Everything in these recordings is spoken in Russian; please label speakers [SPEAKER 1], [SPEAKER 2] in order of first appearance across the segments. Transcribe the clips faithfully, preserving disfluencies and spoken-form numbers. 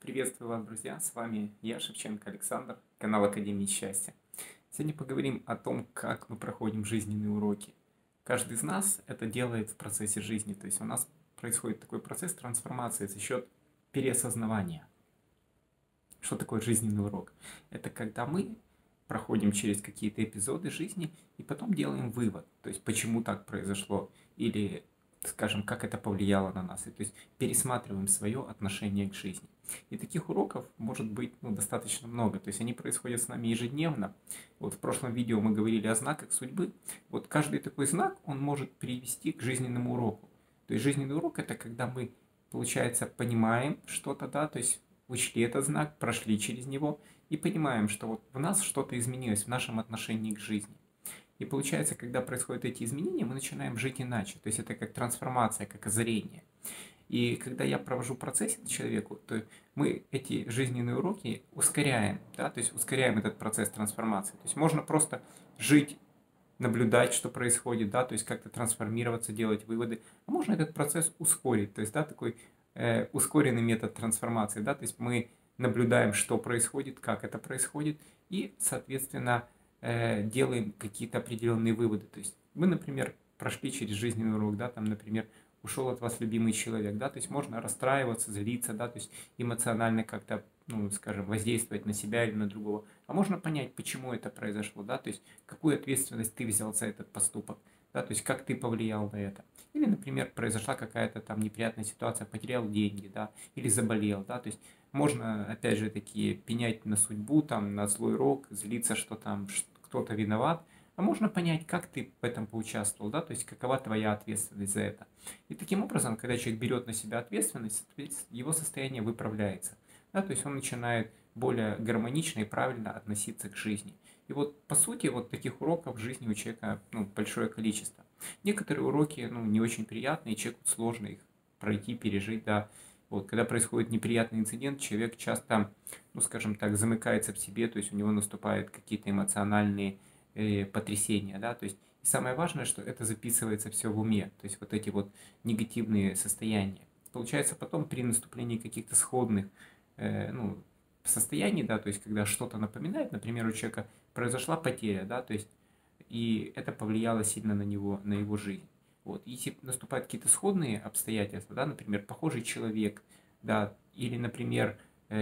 [SPEAKER 1] Приветствую вас, друзья! С вами я, Шевченко Александр, канал Академии Счастья. Сегодня поговорим о том, как мы проходим жизненные уроки. Каждый из нас это делает в процессе жизни. То есть у нас происходит такой процесс трансформации за счет переосознавания. Что такое жизненный урок? Это когда мы проходим через какие-то эпизоды жизни и потом делаем вывод. То есть почему так произошло или, скажем, как это повлияло на нас. И, то есть пересматриваем свое отношение к жизни. И таких уроков может быть ну, достаточно много. То есть они происходят с нами ежедневно. Вот в прошлом видео мы говорили о знаках судьбы. Вот каждый такой знак, он может привести к жизненному уроку. То есть жизненный урок это когда мы, получается, понимаем что-то, да, то есть учли этот знак, прошли через него и понимаем, что вот в нас что-то изменилось в нашем отношении к жизни. И получается, когда происходят эти изменения, мы начинаем жить иначе. То есть это как трансформация, как озарение. И когда я провожу процесс человеку, то мы эти жизненные уроки ускоряем, да, то есть ускоряем этот процесс трансформации. То есть можно просто жить, наблюдать, что происходит, да, то есть как-то трансформироваться, делать выводы. А можно этот процесс ускорить, то есть, да, такой э, ускоренный метод трансформации, да, то есть мы наблюдаем, что происходит, как это происходит, и, соответственно, э, делаем какие-то определенные выводы. То есть мы, например, прошли через жизненный урок, да, там, например, ушел от вас любимый человек, да, то есть можно расстраиваться, злиться, да, то есть эмоционально как-то, ну, скажем, воздействовать на себя или на другого, а можно понять, почему это произошло, да, то есть какую ответственность ты взял за этот поступок, да, то есть как ты повлиял на это. Или, например, произошла какая-то там неприятная ситуация, потерял деньги, да, или заболел, да, то есть можно, опять же, такие пенять на судьбу, там, на злой рок, злиться, что там кто-то виноват, а можно понять, как ты в этом поучаствовал, да, то есть какова твоя ответственность за это. И таким образом, когда человек берет на себя ответственность, его состояние выправляется, да, то есть он начинает более гармонично и правильно относиться к жизни. И вот, по сути, вот таких уроков в жизни у человека ну, большое количество. Некоторые уроки ну, не очень приятные, человеку сложно их пройти, пережить, да. Вот, когда происходит неприятный инцидент, человек часто, ну, скажем так, замыкается в себе, то есть у него наступают какие-то эмоциональные э, потрясения, да, то есть и самое важное, что это записывается все в уме, то есть вот эти вот негативные состояния. Получается потом при наступлении каких-то сходных э, ну, состояний, да, то есть когда что-то напоминает, например, у человека произошла потеря, да, то есть и это повлияло сильно на него, на его жизнь. Вот. Если наступают какие-то сходные обстоятельства, да, например, похожий человек, да, или, например,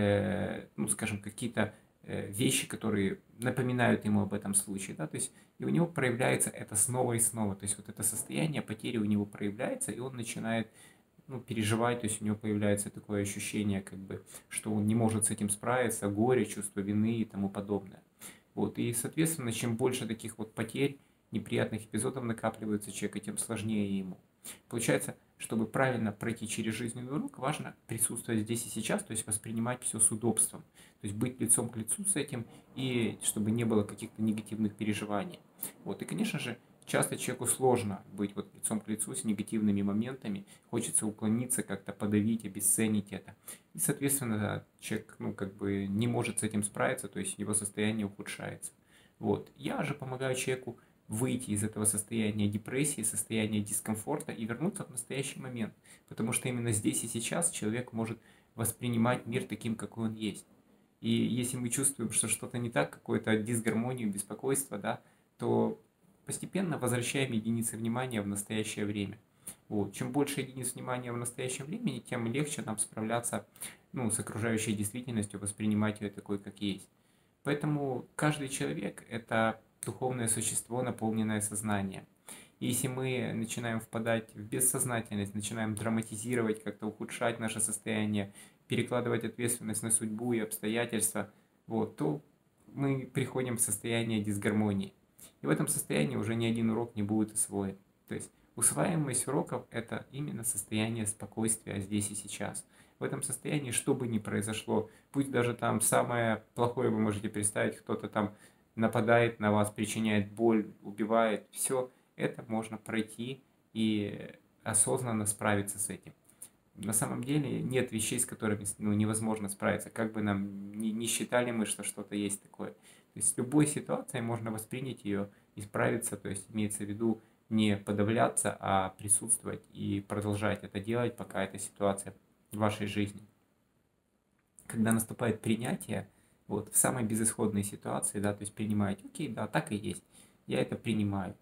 [SPEAKER 1] э, ну, скажем, какие-то э, вещи, которые напоминают ему об этом случае, да, то есть и у него проявляется это снова и снова, то есть вот это состояние потери у него проявляется, и он начинает ну, переживать, то есть у него появляется такое ощущение, как бы, что он не может с этим справиться, горе, чувство вины и тому подобное. Вот, и, соответственно, чем больше таких вот потерь, неприятных эпизодов накапливается человека, тем сложнее ему. Получается, чтобы правильно пройти через жизненный урок, важно присутствовать здесь и сейчас, то есть воспринимать все с удобством, то есть быть лицом к лицу с этим, и чтобы не было каких-то негативных переживаний. Вот, и, конечно же, часто человеку сложно быть вот лицом к лицу с негативными моментами, хочется уклониться, как-то подавить, обесценить это. И, соответственно, человек, ну, как бы не может с этим справиться, то есть его состояние ухудшается. Вот. Я же помогаю человеку выйти из этого состояния депрессии, состояния дискомфорта и вернуться в настоящий момент. Потому что именно здесь и сейчас человек может воспринимать мир таким, какой он есть. И если мы чувствуем, что что-то не так, какую-то дисгармонию, беспокойство, да, то постепенно возвращаем единицы внимания в настоящее время. Вот. Чем больше единиц внимания в настоящем времени, тем легче нам справляться ну, с окружающей действительностью, воспринимать ее такой, как есть. Поэтому каждый человек – это духовное существо, наполненное сознанием. И если мы начинаем впадать в бессознательность, начинаем драматизировать, как-то ухудшать наше состояние, перекладывать ответственность на судьбу и обстоятельства, вот, то мы приходим в состояние дисгармонии. И в этом состоянии уже ни один урок не будет освоен. То есть усваиваемость уроков – это именно состояние спокойствия здесь и сейчас. В этом состоянии, что бы ни произошло, пусть даже там самое плохое вы можете представить, кто-то там нападает на вас, причиняет боль, убивает, все это можно пройти и осознанно справиться с этим. На самом деле нет вещей, с которыми ну, невозможно справиться, как бы нам ни, ни считали мы, что что-то есть такое. То есть в любой ситуации можно воспринять ее и справиться, то есть имеется в виду не подавляться, а присутствовать и продолжать это делать, пока эта ситуация в вашей жизни. когда наступает принятие, вот в самой безысходной ситуации, да, то есть принимаете, окей, да, так и есть, я это принимаю.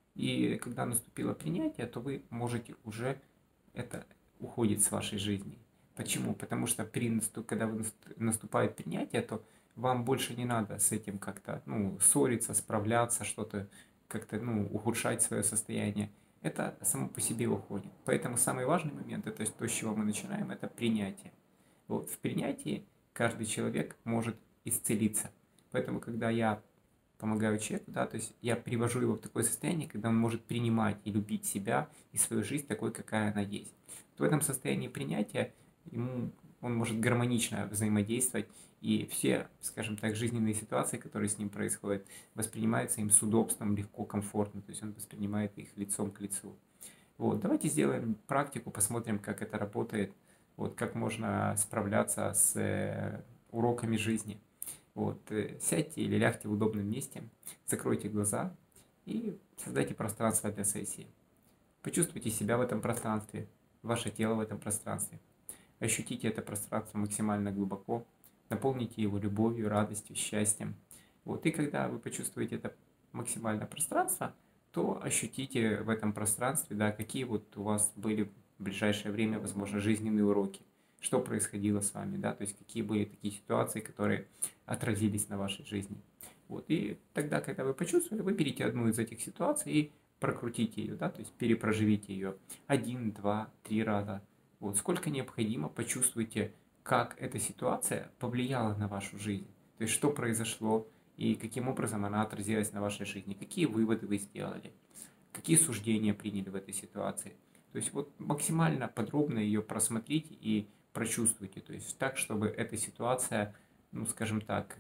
[SPEAKER 1] И когда наступило принятие, то вы можете уже, это уходит с вашей жизни. Почему? Потому что при наступ, когда вы наступает принятие, то вам больше не надо с этим как-то, ну, ссориться, справляться, что-то как-то, ну, ухудшать свое состояние. Это само по себе уходит. Поэтому самый важный момент, это то, с чего мы начинаем, это принятие. Вот в принятии каждый человек может исцелиться. Поэтому, когда я помогаю человеку, да, то есть я привожу его в такое состояние, когда он может принимать и любить себя и свою жизнь такой, какая она есть. В этом состоянии принятия ему он может гармонично взаимодействовать, и все, скажем так, жизненные ситуации, которые с ним происходят, воспринимаются им с удобством, легко, комфортно, то есть он воспринимает их лицом к лицу. Вот, давайте сделаем практику, посмотрим, как это работает, вот, как можно справляться с э, уроками жизни. Вот, э, сядьте или лягте в удобном месте, закройте глаза и создайте пространство для сессии. Почувствуйте себя в этом пространстве, ваше тело в этом пространстве. Ощутите это пространство максимально глубоко, наполните его любовью, радостью, счастьем. Вот, и когда вы почувствуете это максимальное пространство, то ощутите в этом пространстве, да, какие вот у вас были в ближайшее время, возможно, жизненные уроки, что происходило с вами, да, то есть какие были такие ситуации, которые отразились на вашей жизни. Вот, и тогда, когда вы почувствовали, выберите одну из этих ситуаций и прокрутите ее, да, то есть перепроживите ее один, два, три раза. Вот, сколько необходимо, почувствуйте, как эта ситуация повлияла на вашу жизнь, то есть что произошло и каким образом она отразилась на вашей жизни, какие выводы вы сделали, какие суждения приняли в этой ситуации. То есть вот максимально подробно ее просмотрите и прочувствуйте, то есть так, чтобы эта ситуация, ну скажем так,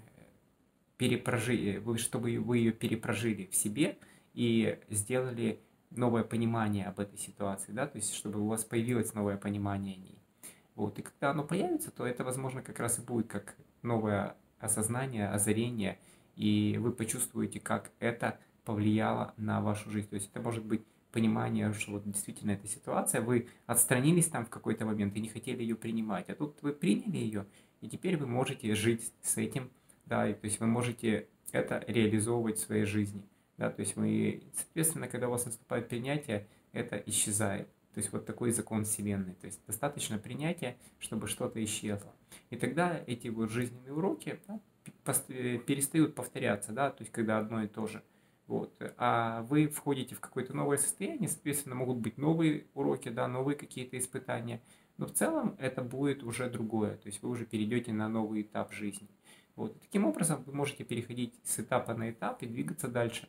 [SPEAKER 1] перепрожили, чтобы вы ее перепрожили в себе и сделали новое понимание об этой ситуации, да, то есть чтобы у вас появилось новое понимание о ней. Вот, и когда оно появится, то это, возможно, как раз и будет как новое осознание, озарение, и вы почувствуете, как это повлияло на вашу жизнь. То есть это может быть понимание, что вот действительно эта ситуация, вы отстранились там в какой-то момент и не хотели ее принимать, а тут вы приняли ее, и теперь вы можете жить с этим, да, и, то есть вы можете это реализовывать в своей жизни, да, то есть вы, соответственно, когда у вас наступает принятие, это исчезает. То есть вот такой закон Вселенной. То есть достаточно принятия, чтобы что-то исчезло. И тогда эти вот жизненные уроки, да, перестают повторяться, да, то есть когда одно и то же. Вот. А вы входите в какое-то новое состояние, соответственно, могут быть новые уроки, да, новые какие-то испытания. Но в целом это будет уже другое. То есть вы уже перейдете на новый этап жизни. Вот. Таким образом вы можете переходить с этапа на этап и двигаться дальше.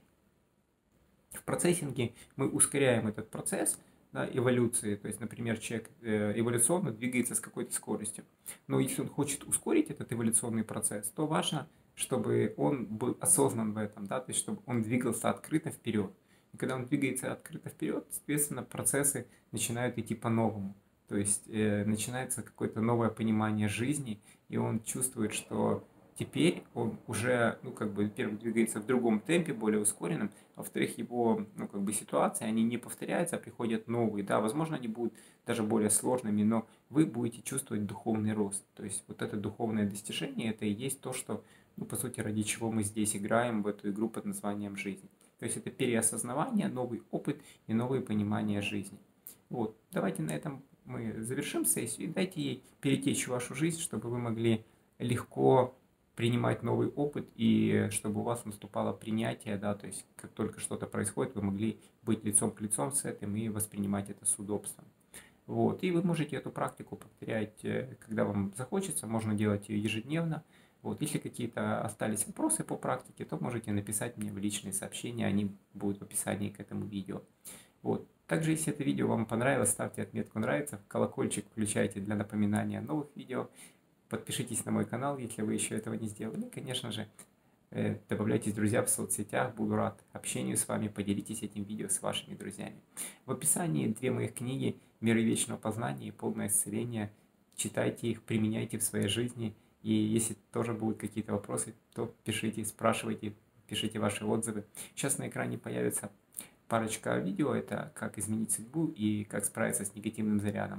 [SPEAKER 1] В процессинге мы ускоряем этот процесс, да, эволюции, то есть, например, человек э, эволюционно двигается с какой-то скоростью. Но если он хочет ускорить этот эволюционный процесс, то важно, чтобы он был осознан в этом, да, то есть чтобы он двигался открыто вперед. И когда он двигается открыто вперед, соответственно, процессы начинают идти по-новому. То есть э, начинается какое-то новое понимание жизни, и он чувствует, что теперь он уже, ну, как бы, во-первых, двигается в другом темпе, более ускоренном, а во-вторых, его, ну, как бы, ситуации, они не повторяются, а приходят новые, да, возможно, они будут даже более сложными, но вы будете чувствовать духовный рост, то есть вот это духовное достижение, это и есть то, что, ну, по сути, ради чего мы здесь играем в эту игру под названием жизнь. То есть это переосознавание, новый опыт и новые понимания жизни. Вот, давайте на этом мы завершим сессию и дайте ей перетечь в вашу жизнь, чтобы вы могли легко принимать новый опыт, и чтобы у вас наступало принятие, да, то есть как только что-то происходит, вы могли быть лицом к лицу с этим и воспринимать это с удобством. Вот, и вы можете эту практику повторять, когда вам захочется, можно делать ее ежедневно. Вот, если какие-то остались вопросы по практике, то можете написать мне в личные сообщения, они будут в описании к этому видео. Вот. Также, если это видео вам понравилось, ставьте отметку «Нравится», колокольчик включайте для напоминания о новых видео. Подпишитесь на мой канал, если вы еще этого не сделали. И, конечно же, добавляйтесь, друзья, в соцсетях. Буду рад общению с вами. Поделитесь этим видео с вашими друзьями. В описании две моих книги «Миры вечного познания» и «Полное исцеление». Читайте их, применяйте в своей жизни. И если тоже будут какие-то вопросы, то пишите, спрашивайте, пишите ваши отзывы. Сейчас на экране появится парочка видео. Это «Как изменить судьбу» и «Как справиться с негативным зарядом».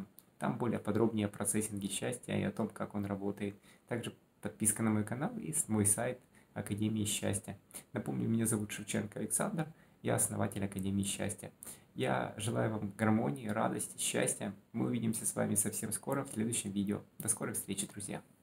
[SPEAKER 1] Там более подробнее о процессинге счастья и о том, как он работает. Также подписка на мой канал и мой сайт Академии счастья. Напомню, меня зовут Шевченко Александр, я основатель Академии счастья. Я желаю вам гармонии, радости, счастья. Мы увидимся с вами совсем скоро в следующем видео. До скорой встречи, друзья!